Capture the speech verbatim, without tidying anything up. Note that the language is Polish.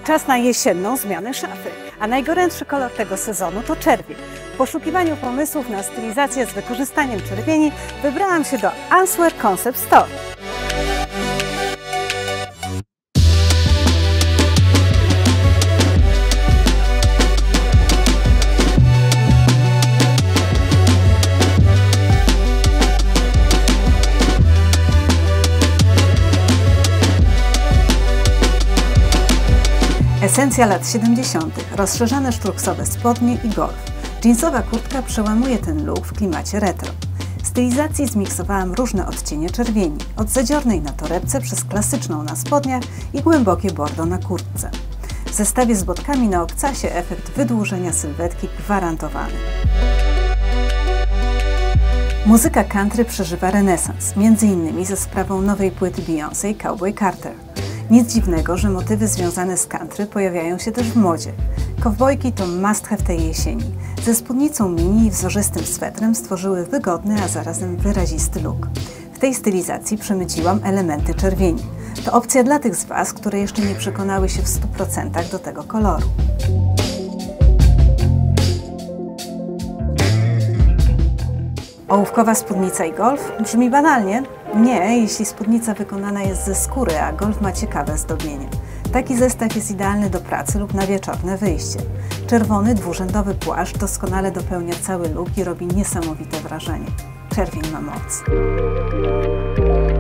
Czas na jesienną zmianę szafy, a najgorętszy kolor tego sezonu to czerwień. W poszukiwaniu pomysłów na stylizację z wykorzystaniem czerwieni wybrałam się do Answear Concept Store. Esencja lat siedemdziesiątych. Rozszerzane sztruksowe spodnie i golf. Jeansowa kurtka przełamuje ten look w klimacie retro. W stylizacji zmiksowałam różne odcienie czerwieni, od zadziornej na torebce przez klasyczną na spodniach i głębokie bordo na kurtce. W zestawie z botkami na obcasie efekt wydłużenia sylwetki gwarantowany. Muzyka country przeżywa renesans, między innymi ze sprawą nowej płyty Beyoncé Cowboy Carter. Nic dziwnego, że motywy związane z country pojawiają się też w modzie. Kowbojki to must have tej jesieni. Ze spódnicą mini i wzorzystym swetrem stworzyły wygodny, a zarazem wyrazisty look. W tej stylizacji przemyciłam elementy czerwieni. To opcja dla tych z Was, które jeszcze nie przekonały się w stu procentach do tego koloru. Ołówkowa spódnica i golf? Brzmi banalnie? Nie, jeśli spódnica wykonana jest ze skóry, a golf ma ciekawe zdobienie. Taki zestaw jest idealny do pracy lub na wieczorne wyjście. Czerwony, dwurzędowy płaszcz doskonale dopełnia cały look i robi niesamowite wrażenie. Czerwień ma moc.